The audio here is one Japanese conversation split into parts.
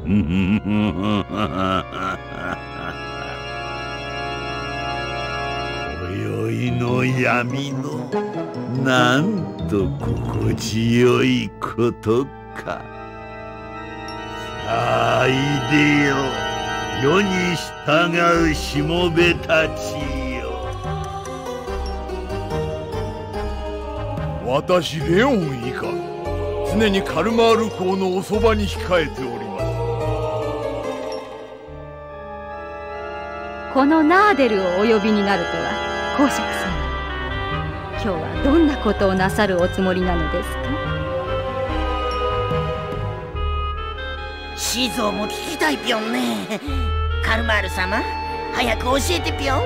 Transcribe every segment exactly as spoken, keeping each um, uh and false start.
今宵の闇のなんと心地よいことか。さあいでよ、世に従うしもべたちよ。 私レオン以下、常にカルマール公のおそばに控えております。 このナーデルをお呼びになるとは、公爵様。今日はどんなことをなさるおつもりなのですか？ シーゾーも聞きたいぴょんね。カルマール様、早く教えてぴょん。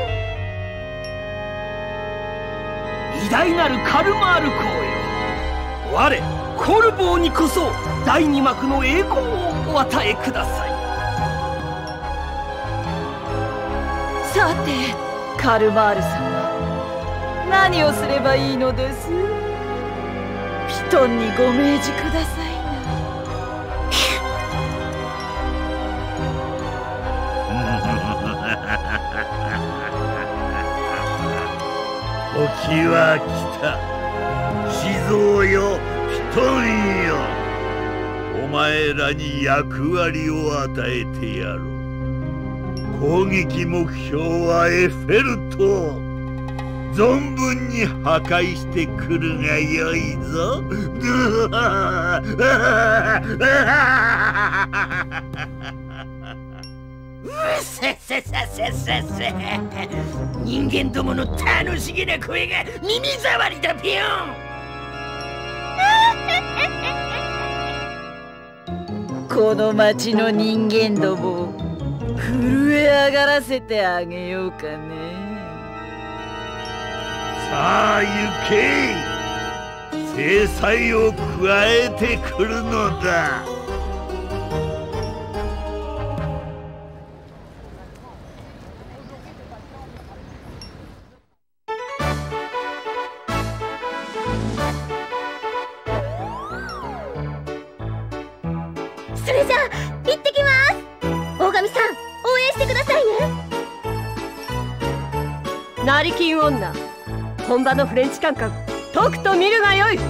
偉大なるカルマール公よ、我コルボーにこそ第二幕の栄光をお与えください。 さてカルマール様、何をすればいいのです？ピトンにご命じくださいな。 時は来た。地蔵よ、ピトンよ、お前らに役割を与えてやろう。攻撃目標はエッフェル塔。存分に破壊してくるがよいぞ。 うせせせせせせ。人間どもの楽しげな声が耳障りだぴょん。この町の人間どもを震え上がらせてあげようかね。 さあ行け。制裁を加えてくるのだ。 それじゃあ行ってきます。大神さん、応援してくださいね。 成金女、本場のフレンチカンカンとくと見るがよい。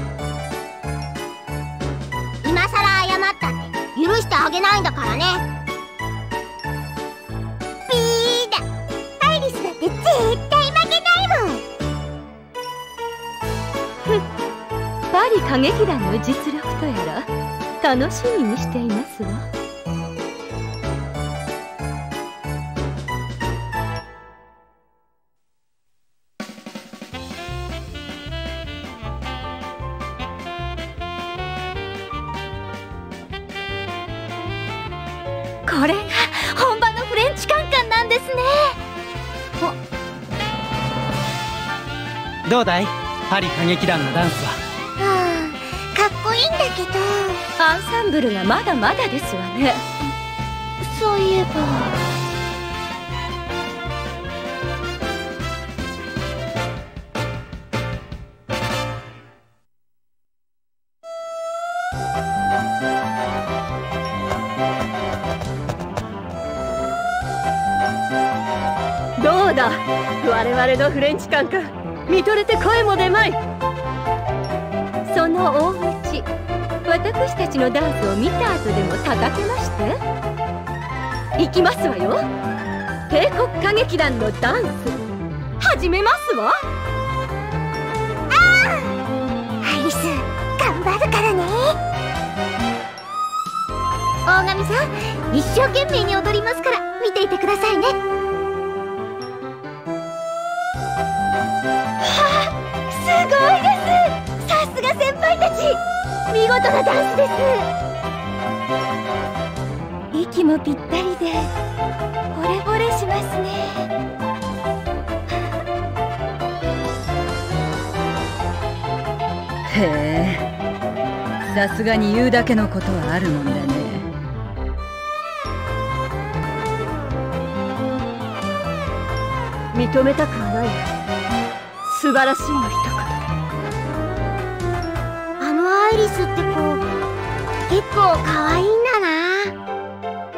今さら謝ったって許してあげないんだからね。ピーだ、アイリスだって絶対負けないもん。 ふん、パリ歌劇団の実力とやら楽しみにしていますわ。これが本場のフレンチカンカンなんですね。 どうだい、パリ歌劇団のダンスは。 はあ、かっこいいんだけどアンサンブルがまだまだですわね。 そういえばどうだ、我々のフレンチカンカン見とれて声も出まい。 その大口、私たちのダンスを見た後でも叩けまして。行きますわよ。帝国歌劇団のダンス始めますわ。 ああ、アイリス頑張るからね。大神さん、一生懸命に踊りますから見ていてくださいね。はあ、すごいです。さすが先輩たち、見事なダンスです。 息もぴったりで惚れ惚れしますね。 へえ、さすがに言うだけのことはあるもんだね。認めたくはないわ。素晴らしいの一言。 あのアイリスって子結構可愛いんだな。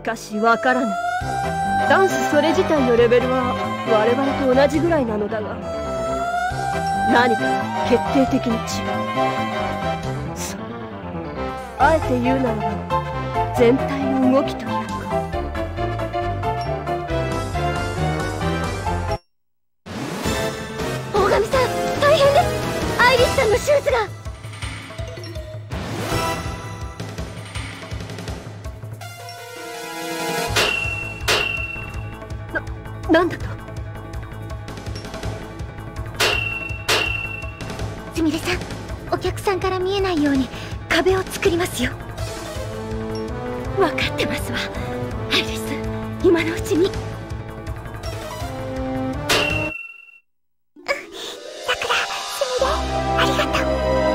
かしわからぬ。ダンスそれ自体のレベルは我々と同じぐらいなのだが、何か決定的に違う。そう、あえて言うならば全体の動きというか。 大神さん、大変です。アイリスさんのシューズが。 なんだと。 すみれさん、お客さんから見えないように壁を作りますよ。 分かってますわ、アイリス。今のうちに。 さくら、すみれ、ありがとう。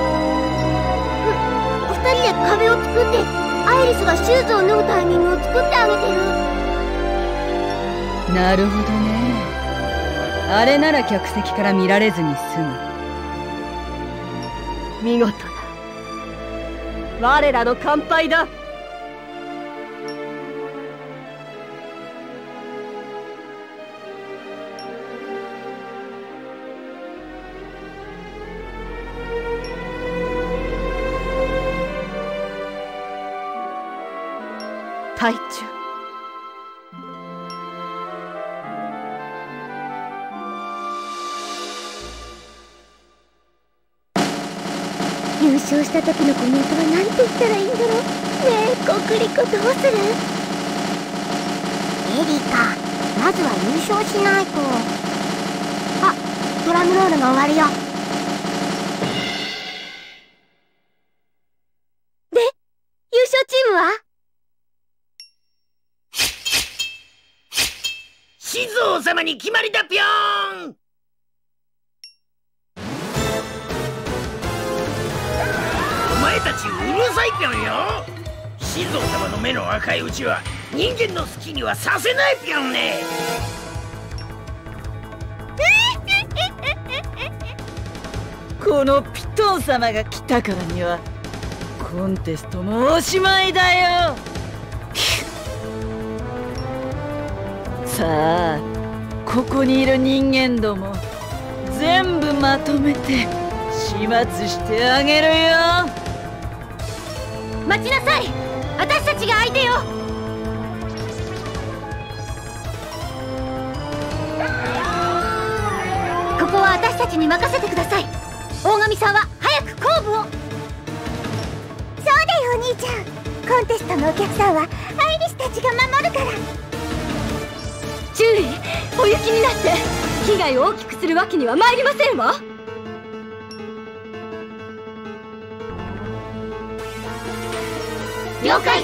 ふ二人で壁を作って、アイリスがシューズを脱ぐタイミングを作ってあげてる。 なるほどね。あれなら客席から見られずに済む。 見事だ。我らの乾杯だ。隊長、 優勝した時のコメントは何て言ったらいいんだろう。ねえ、コクリコどうする？エリカ、まずは優勝しないと。あ、ドラムロールが終わるよ。で、優勝チームは？ 静王様に決まりだぴょーん。お前たちうるさいぴょんよ。静王様の目の赤いうちは人間の好きにはさせないぴょんね。 このピトン様が来たからにはコンテストもおしまいだよ。さあ、ここにいる人間ども全部まとめて始末してあげるよ。 待ちなさい、私たちが相手よ。ここは私たちに任せてください。大神さんは早く後部を。そうだよお兄ちゃん、コンテストのお客さんはアイリスたちが守るから。 注意、お雪になって被害を大きくするわけには参りませんわ。 了解。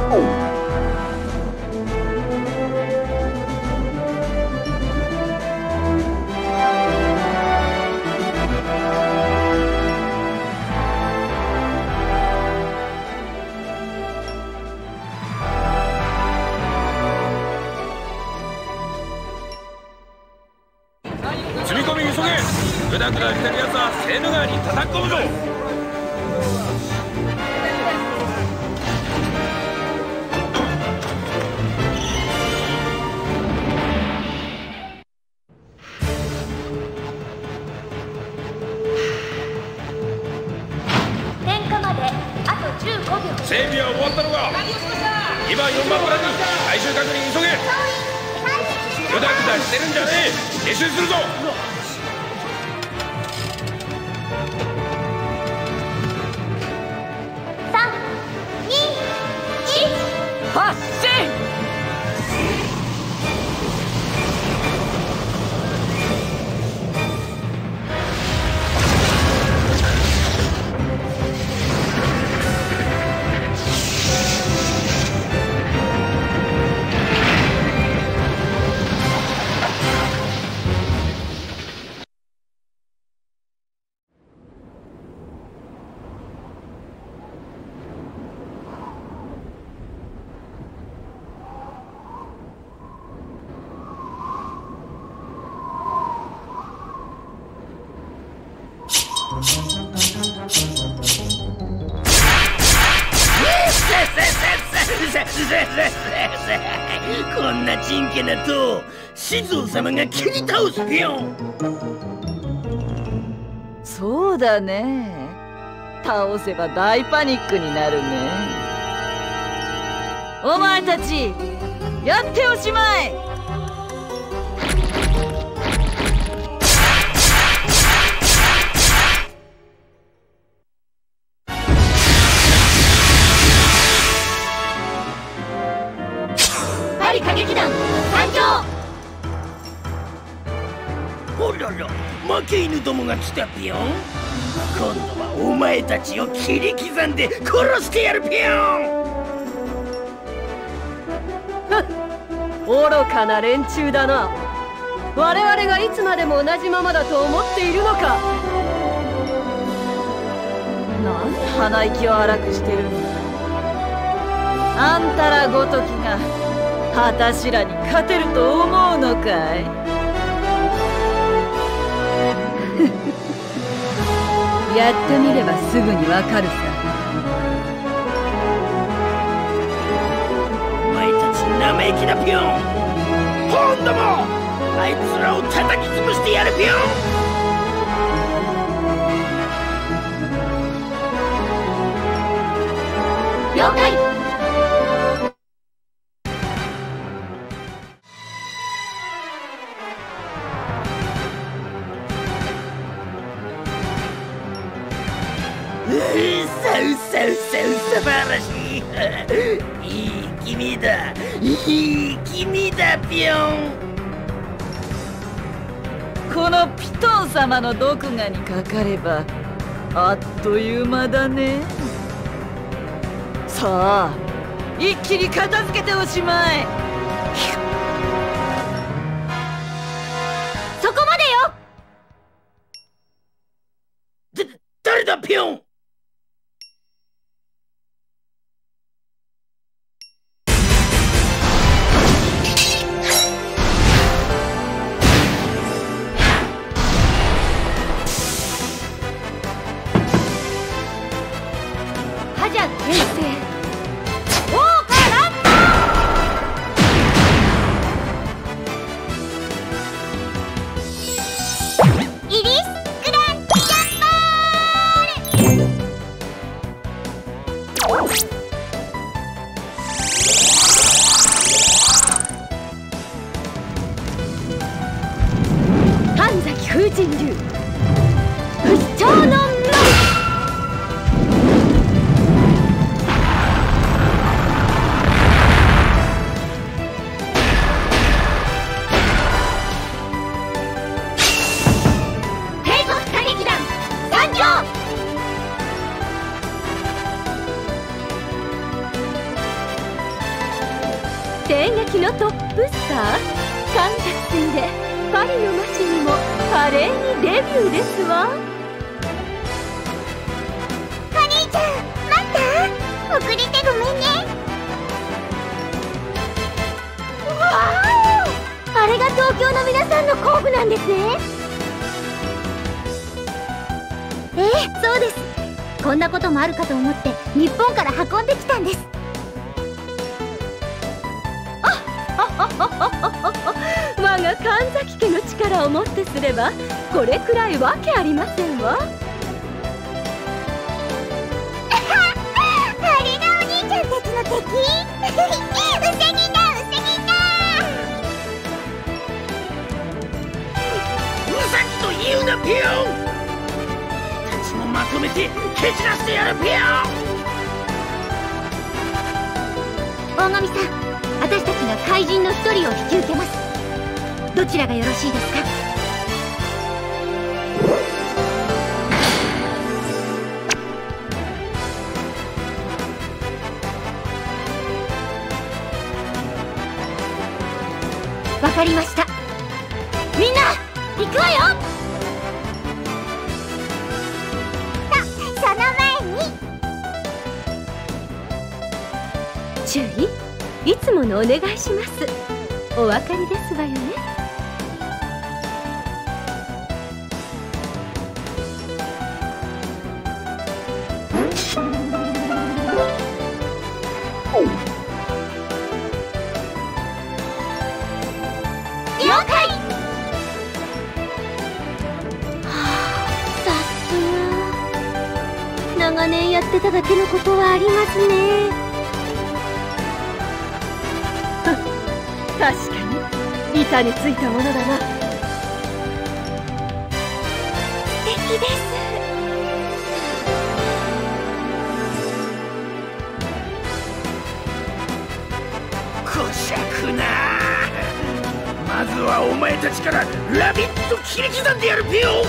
積み込み急げ。グダグダしてるやつはセーヌ川に叩き込むぞ。 点火まであとじゅうごびょう。 整備は終わったのか。にばんよんばんプラに最終確認急げ。グダグダしてるんじゃねえ。撤収するぞ。 さんにいち発進。 こんなちんけな塔シゾウ様が切り倒すぴょん。 そうだね。倒せば大パニックになるね。お前たちやっておしまい。 パリ歌劇団参上。 ほらら負け犬どもが来たぴょん。今度はお前たちを切り刻んで殺してやるぴょん。 愚かな連中だな。我々がいつまでも同じままだと思っているのか。 なんで鼻息を荒くしてるんだ。あんたらごときが私らに勝てると思うのかい。やってみればすぐにわかるさ。 お前たち生意気だぴょん。今度もあいつらを叩き潰してやるぴょん。 了解。 さうさうさう素晴らしい。いい君だいい君だぴょん。 このピトン様の毒牙にかかればあっという間だね。さあ一気に片付けておしまい。 そこまでよ。 だ誰だぴょん。 ハジャ転生。 豪華乱暴。イリス・グラン・ジャンボール。 声劇のトップスター神崎君でパリの街にも華麗にデビューですわ。 お兄ちゃん待った、遅れてごめんね。わーお、あれが東京の皆さんの工具なんですね。ええ、そうです。こんなこともあるかと思って日本から運んできたんです。 我が神崎家の力をもってすればこれくらいわけありませんわ。 あれがお兄ちゃんたちの敵うさぎだうさぎだ。 うさぎと言うなピヨン。たちもまとめて蹴散らしてやるピヨン。 大神さん、私たちが怪人の一人を引き受けます。どちらがよろしいですか？わかりました。みんな行くわよ。そその前に注意、いつものお願いします。お分かりですわよね。 了解。はあ、さすが長年やってただけのことはありますね。 確かに板についたものだな。 素敵です。 こしゃくな。まずはお前たちからラビット切り刻んでやるピヨン。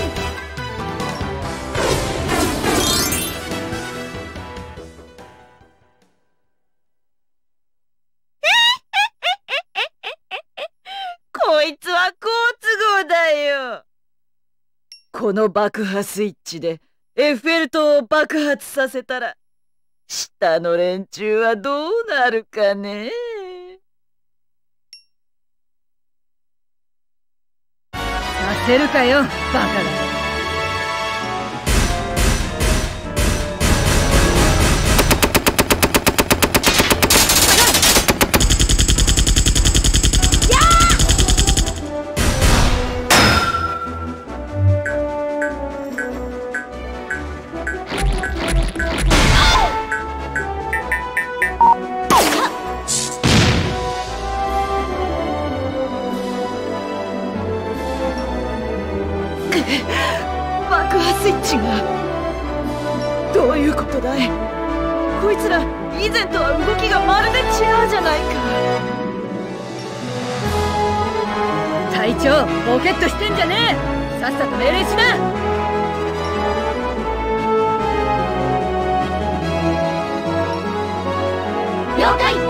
こいつは好都合だよ。この爆破スイッチでエッフェル塔を爆発させたら下の連中はどうなるかね。 させるかよ、バカだ。 爆破スイッチがどういうことだい。こいつら以前とは動きがまるで違うじゃないか。 隊長、ボケっとしてんじゃねえ。さっさと命令しな。 了解。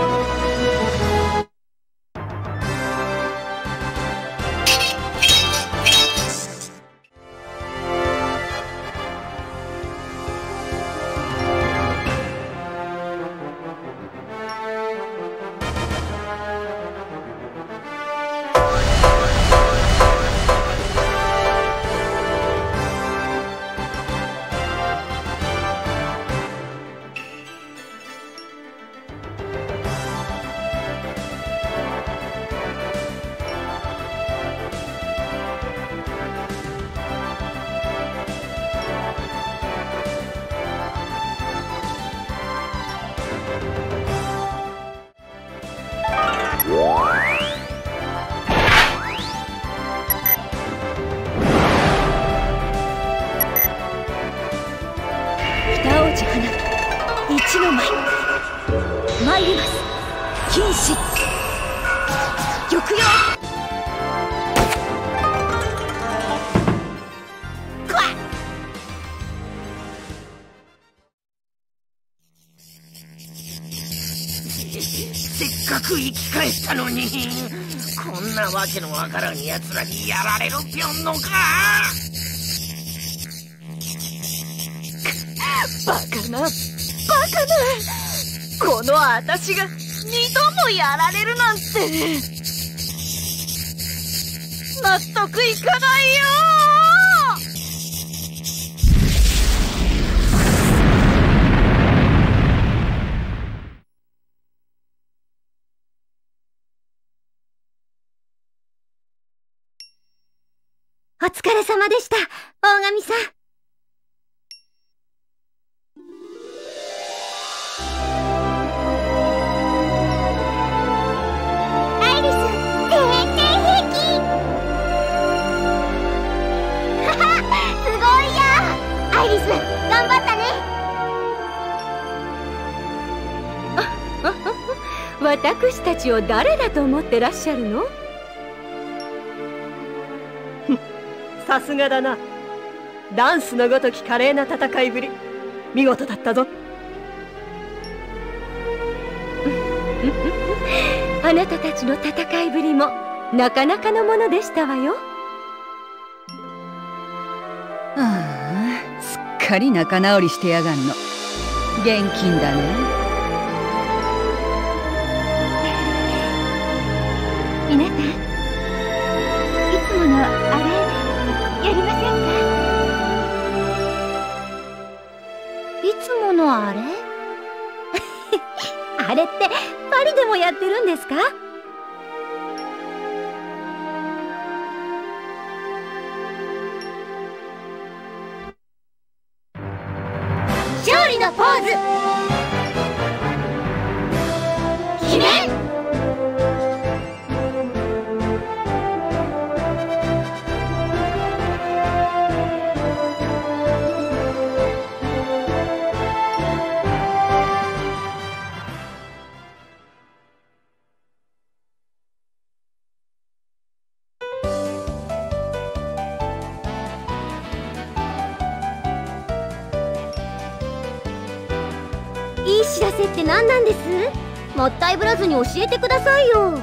一の舞参ります。禁止玉葉クワッ。 せっかく生き返ったのに、こんなわけのわからん奴らにやられるぴょんのか。 バカなバカな、この私が二度もやられるなんて納得いかないよ。 お疲れ様でした、大神さん。アイリス、全然平気。はは、すごいや。アイリス、頑張ったね。 私たちを誰だと思ってらっしゃるの？ さすがだな。ダンスのごとき華麗な戦いぶり、見事だったぞ。 あなたたちの戦いぶりもなかなかのものでしたわよ。 ああ、すっかり仲直りしてやがんの。現金だね。 皆さん、いつものあれやりませんか？いつものあれ？ あれってパリでもやってるんですか？ 勝利のポーズ、決め！いい知らせって何なんです？もったいぶらずに教えてくださいよ。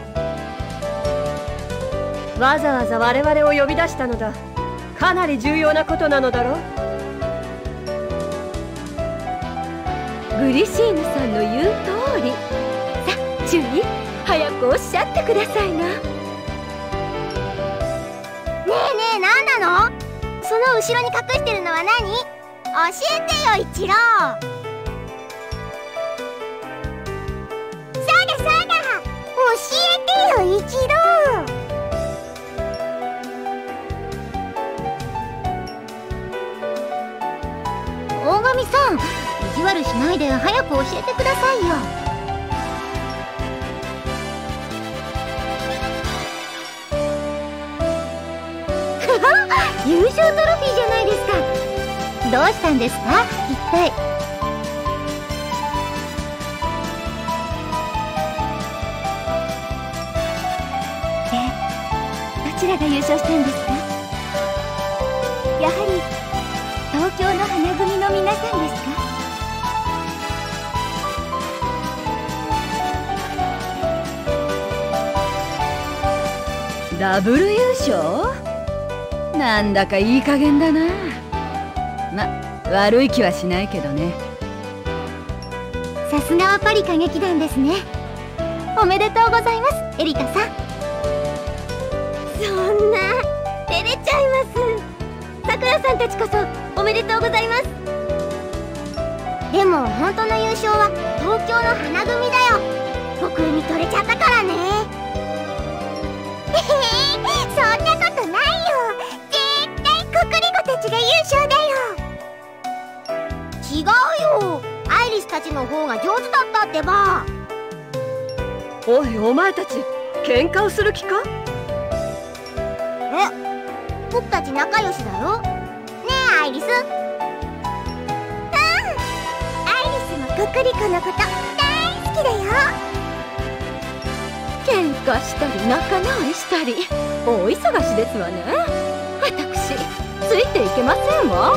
わざわざ我々を呼び出したのだ。かなり重要なことなのだろう。 グリシーヌさんの言う通り。さあ、ジュリ、早くおっしゃってくださいな。 ねえねえ、何なの？その後ろに隠してるのは何？教えてよ、一郎。そうだそうだ、教えてよ、一郎。大神さん、意地悪しないで早く教えてくださいよ。優勝トロフィーじゃないですか。どうしたんですか、一体。 で、どちらが優勝したんですか？ やはり東京の花組の皆さんですか？ ダブル優勝？なんだかいい加減だな。ま、悪い気はしないけどね。 さすがはパリ歌劇団ですね。おめでとうございます、エリカさん。そんな、照れちゃいます。さくらさんたちこそおめでとうございます。でも本当の優勝は東京の花組だよ。僕に取れちゃったからね。へへへ、そんなことないよ。絶対コクリコたちが優勝だよ。違うよ、アイリスたちの方が上手だったってば。 おい、お前たち喧嘩をする気か？ え、僕たち仲良しだよ。ねえアイリス。うん、アイリスもコクリコのこと大好きだよ。 喧嘩したり仲直りしたり大忙しですわね。私ついていけませんわ。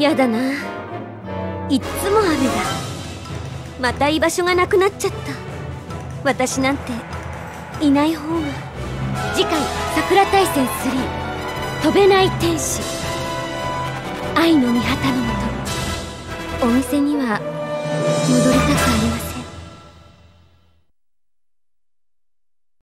やだないっつも雨だ。また居場所がなくなっちゃった。私なんていない方が。次回桜大戦スリー飛べない天使。愛の御旗のもとお店には戻りたくない。